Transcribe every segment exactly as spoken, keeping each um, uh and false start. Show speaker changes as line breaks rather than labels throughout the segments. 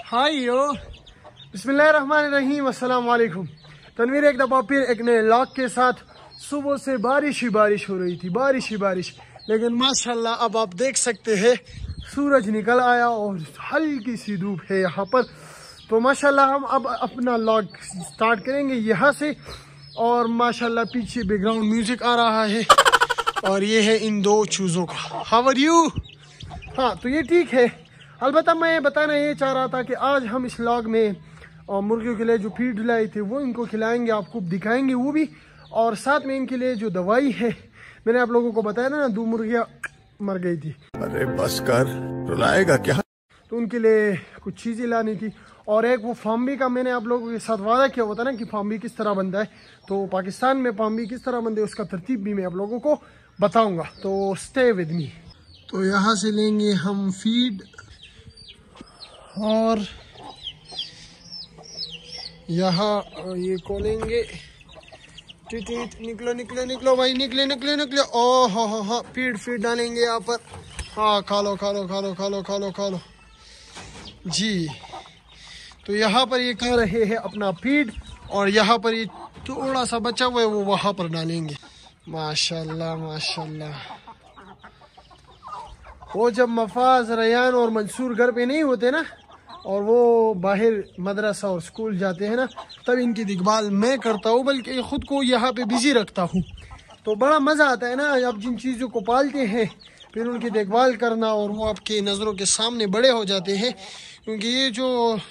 हाय यो बिस्मिल्लाहिर्रहमानिर्रहीम अस्सलाम वालेकुम। तनवीर एक दफ़ा फिर एक नए लॉक के साथ। सुबह से बारिश ही बारिश हो रही थी, बारिश ही बारिश, लेकिन माशाल्लाह अब आप देख सकते हैं सूरज निकल आया और हल्की सी धूप है यहाँ पर। तो माशाल्लाह हम अब अपना लॉक स्टार्ट करेंगे यहाँ से। और माशाल्लाह पीछे बैकग्राउंड म्यूजिक आ रहा है और ये है इन दो चूज़ों का। How are you? हाँ तो ये ठीक है। अलबत्ता मैं बताना ये चाह रहा था कि आज हम इस व्लॉग में और मुर्गियों के लिए जो फीड लाई थी वो इनको खिलाएंगे, आपको दिखाएंगे वो भी। और साथ में इनके लिए जो दवाई है, मैंने आप लोगों को बताया ना, दो मुर्गियाँ मर गई थी।
अरे बस कर, रुलाएगा क्या?
तो उनके लिए कुछ चीज़ें लानी थी। और एक वो फार्मी का मैंने आप लोगों के साथ वादा किया होता ना कि फार्मी किस तरह बनता है, तो पाकिस्तान में फार्मी किस तरह बनते है उसका तरतीब भी मैं आप लोगों को बताऊँगा। तो स्टे विद मी। तो यहाँ से लेंगे हम फीड और यहाँ ये खोलेंगे। टिट निकलो निकलो निकलो भाई, निकले निकले निकले। ओ हो हो हो फीड फीड डालेंगे यहाँ पर। हाँ खा लो खा लो खा लो खा लो खा लो खा लो जी। तो यहाँ पर ये खा रहे हैं अपना फीड और यहाँ पर ये थोड़ा सा बचा हुआ है वो वहाँ पर डालेंगे। माशाल्लाह माशाल्लाह। वो जब मफाज, रयान और मंसूर घर पे नहीं होते ना और वो बाहर मदरसा और स्कूल जाते हैं ना, तब इनकी देखभाल मैं करता हूँ, बल्कि ख़ुद को यहाँ पे बिजी रखता हूँ। तो बड़ा मज़ा आता है ना आप जिन चीज़ों को पालते हैं फिर उनकी देखभाल करना और वो आपके नज़रों के सामने बड़े हो जाते हैं। क्योंकि ये जो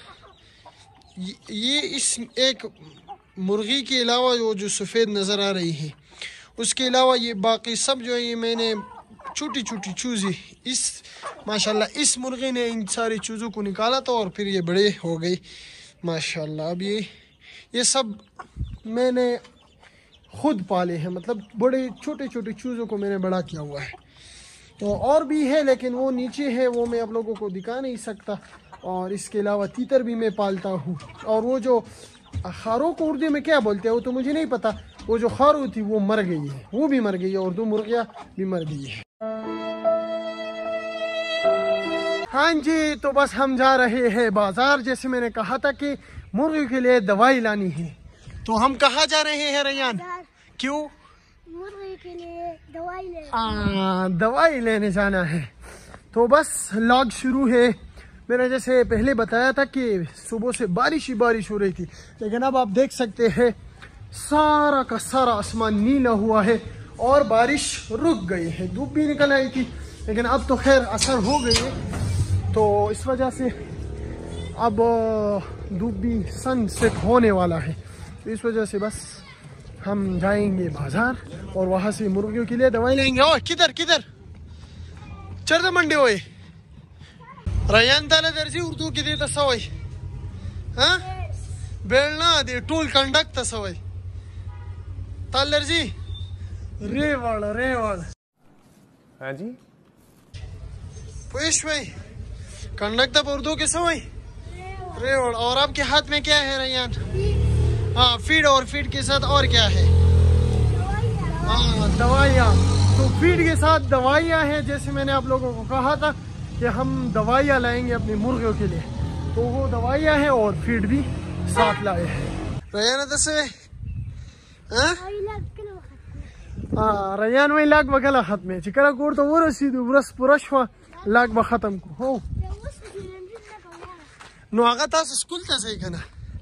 ये इस एक मुर्गी के अलावा वो जो सफ़ेद नज़र आ रही है, उसके अलावा ये बाकी सब जो है ये मैंने छोटी छोटी चूज़ें, इस माशाल्लाह इस मुर्गे ने इन सारी चूज़ों को निकाला था और फिर ये बड़े हो गई माशाल्लाह। अब ये ये सब मैंने खुद पाले हैं, मतलब बड़े छोटे छोटे चूज़ों को मैंने बड़ा किया हुआ है। तो और भी है लेकिन वो नीचे है, वो मैं आप लोगों को दिखा नहीं सकता। और इसके अलावा तीतर भी मैं पालता हूँ। और वो जो खारों को उर्दू में क्या बोलते हैं वो तो मुझे नहीं पता। वो जो खारू थी वो मर गई है, वो भी मर गई है और दो मुर्गियाँ भी मर गई है। हाँ जी, तो बस हम जा रहे हैं बाजार। जैसे मैंने कहा था कि मुर्गी के लिए दवाई लानी है। तो हम कहाँ जा रहे हैं रयान? क्यों?
मुर्गी के लिए दवाई ले
आ, दवाई लेने जाना है। तो बस लॉग शुरू है। मैंने जैसे पहले बताया था कि सुबह से बारिश ही बारिश हो रही थी, लेकिन अब आप देख सकते हैं सारा का सारा आसमान नीला हुआ है और बारिश रुक गई है। धूप भी निकल आई थी लेकिन अब तो खैर असर हो गई है। तो इस वजह से अब धूप भी सनसेट होने वाला है। तो इस वजह से बस हम जाएंगे बाजार और वहाँ से मुर्गियों के लिए दवाई लेंगे। और किधर किधर चढ़ मंडे हुए रयान ताला दर्जी उर्दू की देता सवई। हाँ बेलना दे टूल कंडक्ट सवई ताल दर्जी रेवाड़ रेवाड़।
हाँ जी
पुश भाई कंडक्ट उर्दू के सवई रेवाड़। और आपके हाथ में क्या है रयान? हाँ फीड, और फीड के साथ और क्या है? हाँ दवाइयाँ। तो फीड के साथ दवाइयाँ हैं। जैसे मैंने आप लोगों को कहा था कि हम दवाइयाँ लाएंगे अपनी मुर्गियों के लिए, तो वो दवाइयाँ हैं और फीड भी साथ लाए हैं। रयान दसे हाँ रयान वही लाग बगला खत में चिकरा कोर तो वो रसीद बरस पुरशवा लाग ब खत्म को हो नो आगा तास स्कूल ता सही खाना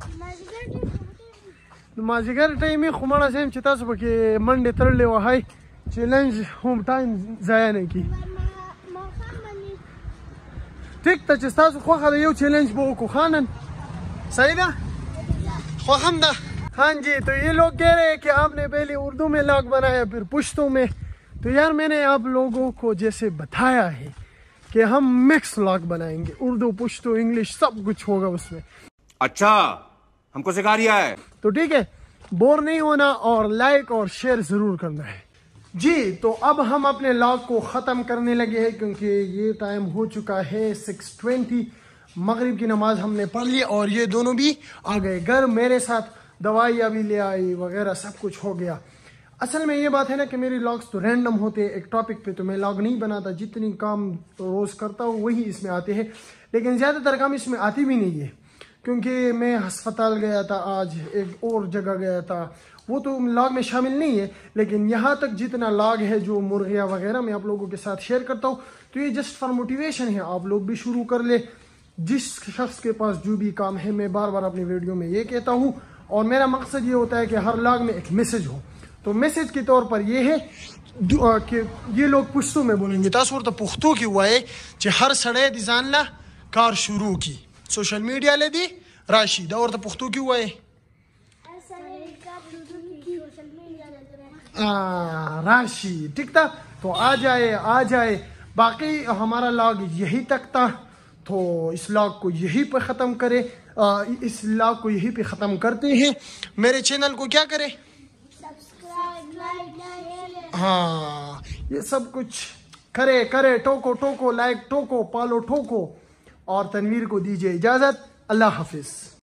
माजिगर टाइम में खुमाना सेम चिता सब के मंडे तरले वो हाई चैलेंज होम टाइम जाया नहीं की ठीक था। चिस्ता सु खो खा यो चैलेंज बो को खानन सही ना खो हमदा। हाँ जी, तो ये लोग कह रहे हैं कि आपने पहले उर्दू में लॉग बनाया फिर पुश्तो में। तो यार मैंने आप लोगों को जैसे बताया है कि हम मिक्स लॉग बनाएंगे, उर्दू पुश्तो इंग्लिश सब कुछ होगा उसमें।
अच्छा हमको सिखा रिया है
तो ठीक है, बोर नहीं होना और लाइक और शेयर जरूर करना है जी। तो अब हम अपने लॉग को ख़त्म करने लगे हैं क्योंकि ये टाइम हो चुका है सिक्स ट्वेंटी। मगरिब की नमाज हमने पढ़ ली और ये दोनों भी आ गए घर मेरे साथ। दवाइयाँ भी ले आई वगैरह सब कुछ हो गया। असल में ये बात है ना कि मेरे लॉग्स तो रैंडम होते हैं, एक टॉपिक पे तो मैं लॉग नहीं बनाता, जितनी काम तो रोज़ करता हूँ वही इसमें आते हैं, लेकिन ज़्यादातर काम इसमें आती भी नहीं है क्योंकि मैं अस्पताल गया था, आज एक और जगह गया था, वो तो लॉग में शामिल नहीं है। लेकिन यहाँ तक जितना लॉग है जो मुर्गियाँ वगैरह मैं आप लोगों के साथ शेयर करता हूँ, तो ये जस्ट फॉर मोटिवेशन है, आप लोग भी शुरू कर ले। जिस शख्स के पास जो भी काम है, मैं बार बार अपनी वीडियो में ये कहता हूँ, और मेरा मकसद ये होता है कि हर लॉग में एक मैसेज हो। तो मैसेज के तौर पर ये है कि ये लोग पुश्तो में बोलेंगे, तासुर तो पुख्तो की हुआ है कि हर सड़े दिजानला कार शुरू की सोशल मीडिया ले दी राशि और तो पुख्तो की हुआ है राशि, ठीक था। तो आ जाए आ जाए बाकी हमारा लॉग यही तक था, तो इस लॉग को यही पे ख़त्म करे, आ, इस लॉग को यही पे ख़त्म करते हैं। मेरे चैनल को क्या करें, हाँ ये सब कुछ करे करे टोको टोको लाइक टोको पालो ठोको, और तनवीर को दीजिए इजाज़त। अल्लाह हाफिज़।